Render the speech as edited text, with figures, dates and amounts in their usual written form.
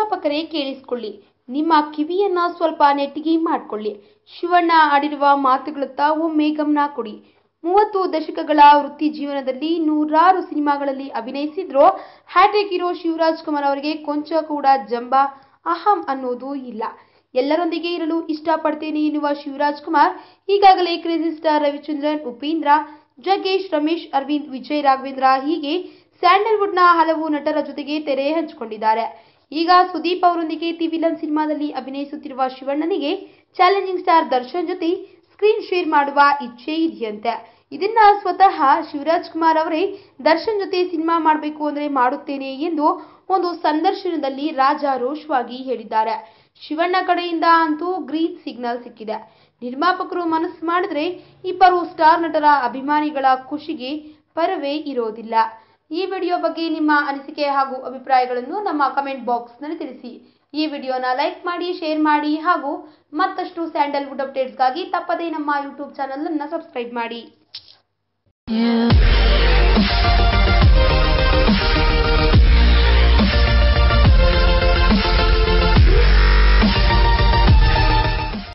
ನಿರ್ಮಾಪಕರೇ ಕೇಳಿಸಿಕೊಳ್ಳಿ, ನಿಮ್ಮ ಕಿವಿಯನ್ನ ಸ್ವಲ್ಪ ನೆಟ್ಟಿಗೆ ಮಾಡಿಕೊಳ್ಳಿ. ಶಿವಣ್ಣ ಆಡಿರುವ ಮಾತುಗಳತ್ತ ಒಮ್ಮೆ ಗಮನ ಕೊಡಿ. 30 ದಶಕಗಳ ವೃತ್ತಿ ಜೀವನದಲ್ಲಿ ನೂರಾರು ಸಿನಿಮಾಗಳಲ್ಲಿ ಅಭಿನಯಿಸಿದ್ರು ಹ್ಯಾಟ್ರಿಕ್ ಹೀರೋ ಶಿವರಾಜ್ ಕುಮಾರ್ ಅವರಿಗೆ ಕೊಂಚ ಕೂಡ ಜಂಬ ಅಹಂ ಅನ್ನೋದು ಇಲ್ಲ. ಎಲ್ಲರೊಂದಿಗೆ ಇರಲು ಇಷ್ಟಪಡ್ತೇನೆ ಎನ್ನುವ ಶಿವರಾಜ್ ಕುಮಾರ್ ಈಗಾಗಲೇ ಕ್ರೇಜಿ ಸ್ಟಾರ್ ರವಿಚಂದ್ರನ್, ಉಪೇಂದ್ರ, ಜಗ್ಗೇಶ್, ರಮೇಶ್ ಅರವಿಂದ್, ವಿಜಯ್ ರಾಘವೇಂದ್ರ ಹೀಗೆ ಸ್ಯಾಂಡಲ್ವುಡ್ನ ಹಲವು ನಟರ ಜೊತೆಗೆ ತೆರೆ ಹಂಚಿಕೊಂಡಿದ್ದಾರೆ. ಈಗ ಸುದೀಪ್ ಅವರೊಂದಿಗೆ ದಿ ವಿಲನ್ ಸಿನಿಮಾದಲ್ಲಿ ಅಭಿನಯಿಸುತ್ತಿರುವ ಶಿವಣ್ಣನಿಗೆ ಚಾಲೆಂಜಿಂಗ್ ಸ್ಟಾರ್ ದರ್ಶನ್ ಜೊತೆ ಸ್ಕ್ರೀನ್ ಶೇರ್ ಮಾಡುವ ಇಚ್ಛೆ ಇದೆಯಂತೆ. ಇದನ್ನ ಸ್ವತಃ ಶಿವರಾಜ್ ಕುಮಾರ್ ಅವರೇ ದರ್ಶನ್ ಜೊತೆ ಸಿನಿಮಾ ಮಾಡಬೇಕು ಅಂದ್ರೆ ಮಾಡುತ್ತೇನೆ ಎಂದು ಒಂದು ಸಂದರ್ಶನದಲ್ಲಿ ರಾಜಾರೋಷವಾಗಿ ಹೇಳಿದ್ದಾರೆ. ಶಿವಣ್ಣ ಕಡೆಯಿಂದ ಅಂತೂ ಗ್ರೀನ್ ಸಿಗ್ನಲ್ ಸಿಕ್ಕಿದೆ. ನಿರ್ಮಾಪಕರು ಮನಸ್ಸು ಮಾಡಿದ್ರೆ ಇಬ್ಬರು ಸ್ಟಾರ್ ನಟರ ಅಭಿಮಾನಿಗಳ ಖುಷಿಗೆ ಪರವೇ ಇರೋದಿಲ್ಲ. ಈ ವಿಡಿಯೋ ಬಗ್ಗೆ ನಿಮ್ಮ ಅನಿಸಿಕೆ ಹಾಗೂ ಅಭಿಪ್ರಾಯಗಳನ್ನು ನಮ್ಮ ಕಮೆಂಟ್ ಬಾಕ್ಸ್ನಲ್ಲಿ ತಿಳಿಸಿ. ಈ ವಿಡಿಯೋನ ಲೈಕ್ ಮಾಡಿ, ಶೇರ್ ಮಾಡಿ ಹಾಗೂ ಮತ್ತಷ್ಟು ಸ್ಯಾಂಡಲ್ವುಡ್ ಅಪ್ಡೇಟ್ಸ್ಗಾಗಿ ತಪ್ಪದೇ ನಮ್ಮ ಯೂಟ್ಯೂಬ್ ಚಾನಲ್ ಅನ್ನು ಸಬ್ಸ್ಕ್ರೈಬ್ ಮಾಡಿ.